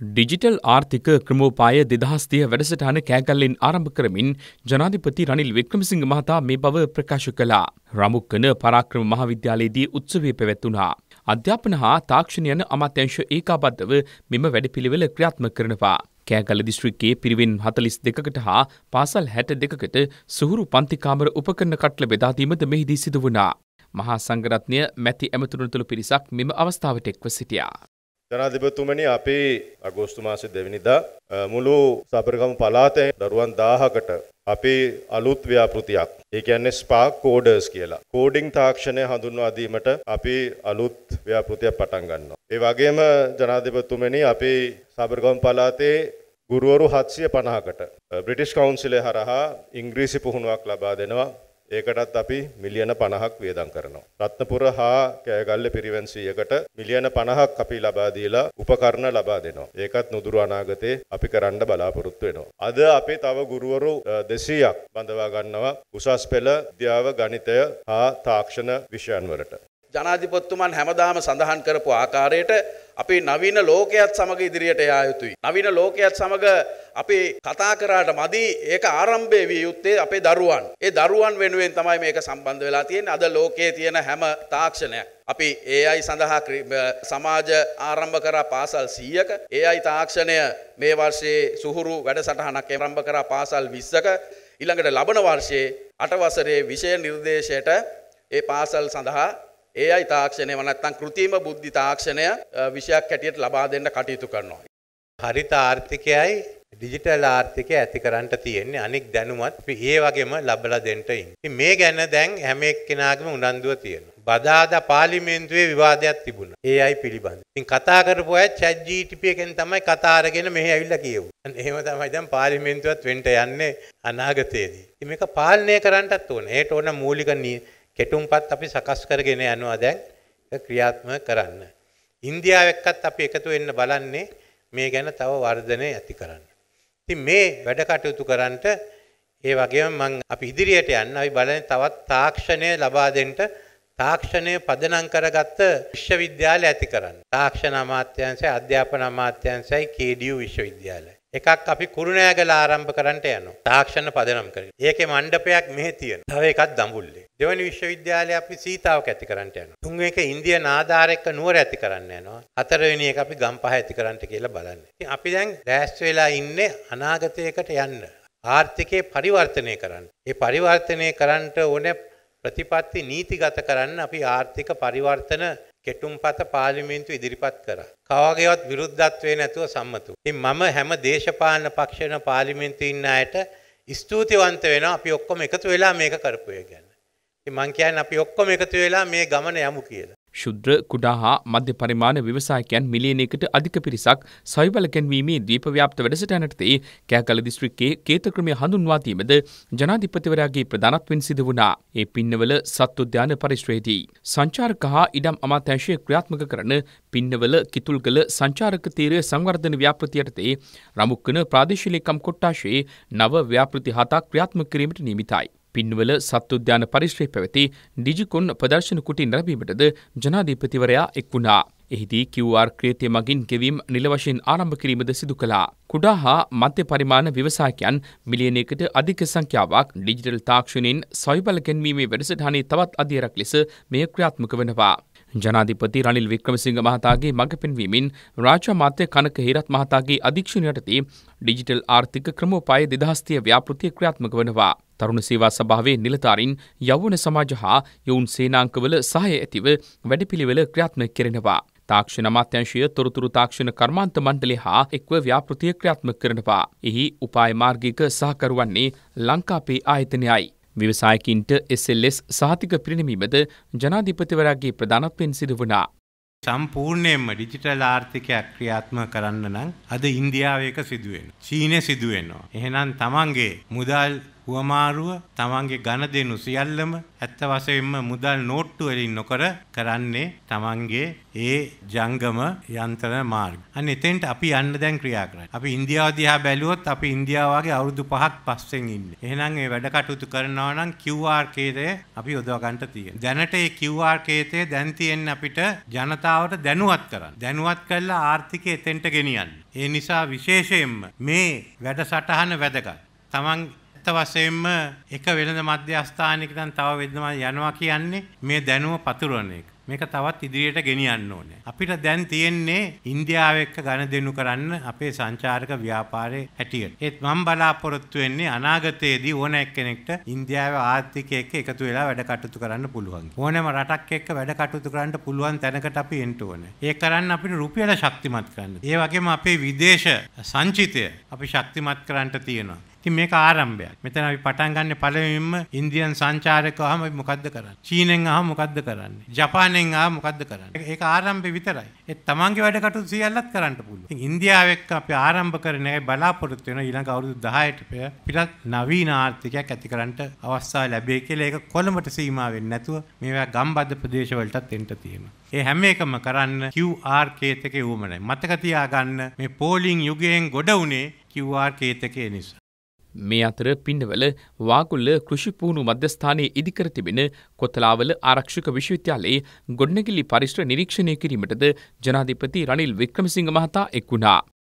Digital ආර්ථික ක්‍රමෝපාය 2030 වැඩසටහන කෑගල්ලෙන් ආරම්භ කරමින් ජනාධිපති රනිල් වික්‍රමසිංහ මහතා මේ බව ප්‍රකාශ කළා. රමුක්කන පරාක්‍රම මහාවිද්‍යාලයේදී උත්සවය පැවැත්වුණා. අධ්‍යාපන හා තාක්ෂණ යන අමාත්‍යාංශ ඒකාබද්ධව මෙම වැඩපිළිවෙල ක්‍රියාත්මක කරනවා. කෑගල්ල දිස්ත්‍රික්කයේ පිරිවෙන් 42කට හා පාසල් 62කට සුහුරු පන්ති කාමර උපකරණ කට්ල බෙදා දීමද මෙහිදී සිදු වුණා. මහා සංඝරත්නය මැති ඇමතුරුන්තුළු පිරිසක් මෙම අවස්ථාවට එක්ව සිටියා. ජනාධිපතිතුමනි අපි අගෝස්තු මාසේ 2 වෙනිදා මුළු සබරගමු පළාතේ දරුවන් 1000කට අපි අලුත් ව්‍යාපෘතියක් ඒ කියන්නේ ස්පාක් කෝඩර්ස් කියලා කෝඩින් තාක්ෂණය හඳුන්වා දීමට අපි අලුත් ව්‍යාපෘතියක් පටන් ගන්නවා. ඒ වගේම ජනාධිපතිතුමනි අපි සබරගමු පළාතේ ගුරුවරු 750කට බ්‍රිටිෂ් කවුන්සිලය හරහා ඉංග්‍රීසි පුහුණුවක් ලබා දෙනවා. ඒකටත් අපි මිලියන 50ක් වියදම් කරනවා. රත්නපුර හා කෑගල්ල පිරිවෙන් 100කට මිලියන 50ක් අපි ලබා දීලා උපකරණ ලබා දෙනවා. ඒකත් නුදුරු අනාගතේ අපි කරන්න බලාපොරොත්තු වෙනවා. අද අපි තව ගුරුවරු 200ක් බඳවා ගන්නවා උසස් පෙළ විද්‍යාව, ගණිතය හා තාක්ෂණ විෂයන් වලට. ජනාධිපතිතුමන් හැමදාම සඳහන් කරපු ආකාරයට අපි නවීන ලෝකයේත් සමග ඉදිරියට යා යුතුයි. නවීන ලෝකයේත් සමග අපි කතා කරාට මදි ඒක ආරම්භයේ විය යුත්තේ අපේ දරුවන්. ඒ දරුවන් වෙනුවෙන් තමයි මේක සම්බන්ධ වෙලා තියෙන්නේ. අද ලෝකයේ තියෙන හැම තාක්ෂණයක් අපි AI සඳහා සමාජ ආරම්භ කරා පාසල් 100ක AI තාක්ෂණය මේ වර්ෂයේ සුහුරු වැඩසටහනක් ආරම්භ කරා පාසල් 20ක ඊළඟට ලබන වර්ෂයේ 8 වසරේ විෂය නිර්දේශයට ඒ පාසල් සඳහා AI තාක්ෂණය නැත්නම් කෘත්‍රිම බුද්ධි තාක්ෂණය විෂයක් හැටියට ලබා දෙන්න කටයුතු කරනවා. හරිත ආර්ථිකයයි ඩිජිටල් ආර්ථිකය ඇති කරන්න තියෙන්නේ අනෙක් දැනුමත් අපි ඒ වගේම ලබලා දෙන්න ඉන්නේ. ඉතින් මේ ගැන දැන් හැම එක්කෙනාගේම උනන්දුව තියෙනවා. බදාදා පාර්ලිමේන්තුවේ විවාදයක් තිබුණා. AI පිළිබඳ. ඉතින් කතා කරපු අය chat GTP එකෙන් තමයි කතා අරගෙන මෙහෙ ඇවිල්ලා කියෙව්වා. එහෙම තමයි දැන් පාර්ලිමේන්තුවත් වෙන්න යන්නේ අනාගතයේදී. ඉතින් මේක පාලනය කරන්නත් ඕනේ. ඒට ඕන මූලික කෙටුම්පත් අපි සකස් කරගෙන යනවා දැන් ක්‍රියාත්මක කරන්න. ඉන්දියාව එක්කත් අපි එකතු වෙන්න බලන්නේ මේ ගැන තව වර්ධනය ඇති කරන්න. ඉතින් මේ වැඩ කටයුතු කරන්නට ඒ වගේම අපි ඉදිරියට යන්න අපි බලන්නේ තවත් තාක්ෂණය ලබා දෙන්න තාක්ෂණය පදනම් කරගත්ත විශ්වවිද්‍යාල ඇති කරන්න. තාක්ෂණ අමාත්‍යාංශය, අධ්‍යාපන අමාත්‍යාංශයයි KDU විශ්වවිද්‍යාලය. එකක් අපි කුරුණෑගල ආරම්භ කරන්නට යනවා. තාක්ෂණ පදනම් කරගෙන. ඒකේ මණ්ඩපයක් මෙහෙ තියෙනවා. තව එකක් දඹුල්ලේ. දෙවැනි විශ්වවිද්‍යාලය අපි සීතාවක ඇති කරන්නට යනවා. තුන්වෙනි එක ඉන්දියානු ආධාරයක නුවර ඇති කරන්න යනවා. හතරවෙනි එක අපි ගම්පහ ඇති කරන්නට කියලා බලන්නේ. ඉතින් අපි දැන් දැස් වෙලා ඉන්නේ අනාගතයකට යන්න. ආර්ථිකේ පරිවර්තනය කරන්න. ඒ පරිවර්තනය කරන්නට ඕනේ ප්‍රතිපත්ති නීතිගත කරන්න අපි ආර්ථික පරිවර්තන කෙටුම්පත පාර්ලිමේන්තු ඉදිරිපත් කරා. කවගේවත් විරුද්ධත්වේ නැතුව සම්මත වුණා. ඉතින් මම හැම දේශපාලන පක්ෂවල පාර්ලිමේන්තුවේ ඉන්න අයට ස්තුතිවන්ත වෙනවා අපි ඔක්කොම එකතු වෙලා මේක කරපු එක ගැන. ඉතින් මං කියන්නේ අපි ඔක්කොම එකතු වෙලා මේ ගමන යමු කියලා. ශුද්‍ර කුඩා හා මධ්‍ය පරිමාණ ව්‍යවසායකයන් මිලියනයකට අධික පිරිසක් සවිබල ගැන්වීමේ දීපව්‍යාප්ත වැඩසටහනටදී කෑගල්ල දිස්ත්‍රික්කයේ කේතක්‍රමය හඳුන්වා දීමද ජනාධිපතිවරයාගේ ප්‍රධානත්වයෙන් සිදු වුණා. ඒ පින්නවල සත්වෝද්‍යාන පරිශ්‍රයේදී සංචාරක හා ඉඩම් අමාත්‍යාංශය ක්‍රියාත්මක කරන පින්නවල කිතුල්ගල සංචාරක තීරය සංවර්ධන ව්‍යාපෘති යටතේ රමුක්කන ප්‍රාදේශීය ලේකම් කොට්ටාශයේ නව ව්‍යාපෘති 7ක් ක්‍රියාත්මක කිරීමට නියමිතයි. පින්වල සත්වෝද්‍යාන පරිශ්‍රයේ පැවති ඩිජිකොන් ප්‍රදර්ශන කුටි නැරඹීමටද ජනාධිපතිවරයා එක් වුණා. එහිදී QR ක්‍රියතිය මගින් ගෙවීම් නිල වශයෙන් ආරම්භ කිරීමද සිදු කළා. කුඩා හා මධ්‍ය පරිමාණ ව්‍යවසායකයන් මිලියනයකට අධික සංඛ්‍යාවක් ඩිජිටල් තාක්ෂණයෙන් සවිබල ගැන්වීමේ වැඩසටහනේ තවත් අධීරක් ලෙස මෙය ක්‍රියාත්මක වෙනවා. ජනාධිපති රනිල් වික්‍රමසිංහ මහතාගේ මඟ පෙන්වීමෙන් රාජ්‍ය අමාත්‍ය කනක හේරත් මහතාගේ අධීක්ෂණය යටතේ ඩිජිටල් ආර්ථික ක්‍රමෝපාය 2030 ව්‍යාපෘතිය ක්‍රියාත්මක වෙනවා. තරුණ සේවා සභාවේ නිලධාරීන් යෞවන සමාජ හා යොවුන් සේනාංකවල සහාය ඇතිව වැඩපිළිවෙල ක්‍රියාත්මක කරනවා. තාක්ෂණ අමාත්‍යාංශය තොරතුරු තාක්ෂණ කර්මාන්ත මණ්ඩලය හා එක්ව ව්‍යාපෘතිය ක්‍රියාත්මක කරනවා. එහි උපාය මාර්ගික සහකරු වන්නේ ලංකාපේ ආයතනයයි. ව්‍යවසායකින්ට SLS සහතික පිරිනැමීමද ජනාධිපතිවරයාගේ ප්‍රධානත්වයෙන් සිදු වුණා. සම්පූර්ණයෙන්ම ඩිජිටල් ආර්ථිකයක් ක්‍රියාත්මක කරන්න නම් අද ඉන්දියාවේ එක සිදු වෙනවා. චීනයේ සිදු වෙනවා. එහෙනම් තමන්ගේ මුදල් හුවමාරුව තමන්ගේ ගණදෙනු සියල්ලම ඇත්ත වශයෙන්ම මුදල් නෝට්ටු වලින් නොකර කරන්නේ තමන්ගේ ඒ ජංගම යන්ත්‍රණ මාර්ග. අන්න එතෙන්ට අපි යන්න දැන් ක්‍රියා කරන්නේ. අපි ඉන්දියාව දිහා බැලුවොත් අපි ඉන්දියාව වගේ අවුරුදු 5ක් පස්සෙන් ඉන්නේ. එහෙනම් මේ වැඩ කටයුතු කරනවා නම් QR කේතය අපි යොදව ගන්න තියෙනවා. දැනට මේ QR කේතය දැන් තියෙන්නේ අපිට ජනතාවට දැනුවත් කරන්න. දැනුවත් කරලා ආර්ථිකය එතෙන්ට ගෙනියන්න. ඒ නිසා විශේෂයෙන්ම මේ වැඩසටහන වැදගත්. තමන් ඇත්ත වශයෙන්ම එක වෙළඳ මධ්‍යස්ථානයකට තව වෙළඳ යනවා කියන්නේ මේ දැනුම පතුරවන එක. මේක තවත් ඉදිරියට ගෙනියන්න ඕනේ. අපිට දැන් තියෙන්නේ ඉන්දියාව එක්ක ගනුදෙනු කරන්න අපේ සංචාරක ව්‍යාපාරයේ හැටියට. ඒත් මම බලාපොරොත්තු වෙන්නේ අනාගතයේදී ඕන එක්කෙනෙක්ට ඉන්දියාවේ ආර්ථිකය එක්ක එකතු වෙලා වැඩ කටයුතු කරන්න පුළුවන්. ඕනෑම රටක් එක්ක වැඩ කටයුතු කරන්න පුළුවන් තැනකට අපි එන්න ඕනේ. ඒක කරන්න අපිට රුපියල ශක්තිමත් කරන්න. ඒ වගේම අපේ විදේශ සංචිතය අපි ශක්තිමත් කරන්න තියෙනවා. ඉතින් මේක ආරම්භයක්. මෙතන අපි පටන් ගන්න පළවෙනිම ඉන්දියන් සංචාරකව අපි මොකද්ද කරන්නේ? චීනෙන් මොකද්ද කරන්නේ? ජපානෙන් මොකද්ද කරන්නේ? ඒක ආරම්භය විතරයි. ඒ තමන්ගේ වැඩ කටයුතු සියල්ලත් කරන්න පුළුවන්. ඉතින් ඉන්දියාව එක්ක අපි ආරම්භ කරන එකයි බලාපොරොත්තු වෙන ඊළඟ අවුරුදු 10ට පිටත් නවීන ආර්ථිකයක් ඇති කරන්න අවස්ථාව ලැබෙයි කියලා ඒක කොළඹට සීමා වෙන්නේ නැතුව මේවා ගම්බද ප්‍රදේශ වලටත් එන්න තියෙනවා. ඒ හැම එකම කරන්න QR කේතකේ උවමනයි. මතක තියාගන්න මේ පෝලිං යුගයෙන් ගොඩ උනේ QR කේතකේ නිසා. මේ අතර පින්නවල වාගුල්ල කෘෂි පුහුණු මධ්‍යස්ථානයේ ඉදිකර තිබෙන කොතලාවල ආරක්ෂක විශ්වවිද්‍යාලයේ ගොඩනැගිලි පරිශ්‍ර නිරීක්ෂණය කිරීමටද ජනාධිපති රනිල් වික්‍රමසිංහ මහතා එක් වුණා.